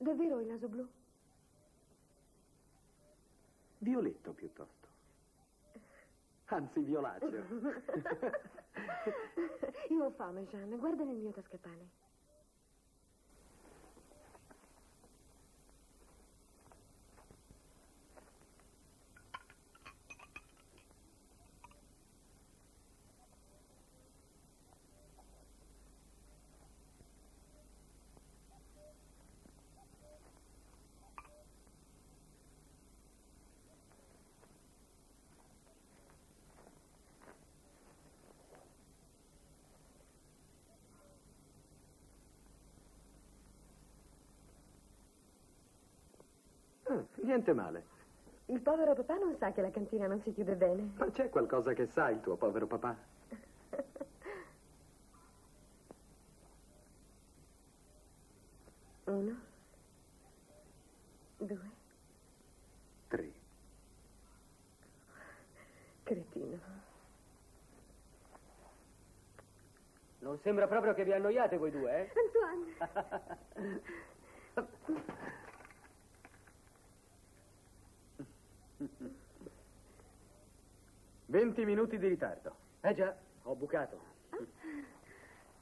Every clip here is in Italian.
Davvero il naso blu? Violetto piuttosto. Anzi, violaceo. Io ho fame, Jeanne. Guarda nel mio tascapane. Niente male. Il povero papà non sa che la cantina non si chiude bene. Ma c'è qualcosa che sa il tuo povero papà? Uno, due, 3. cretino. Non sembra proprio che vi annoiate voi due, eh? Antoine! 20 minuti di ritardo. Eh già, ho bucato.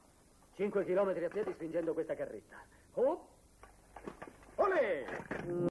5 chilometri a piedi spingendo questa carretta. Oh! Olè!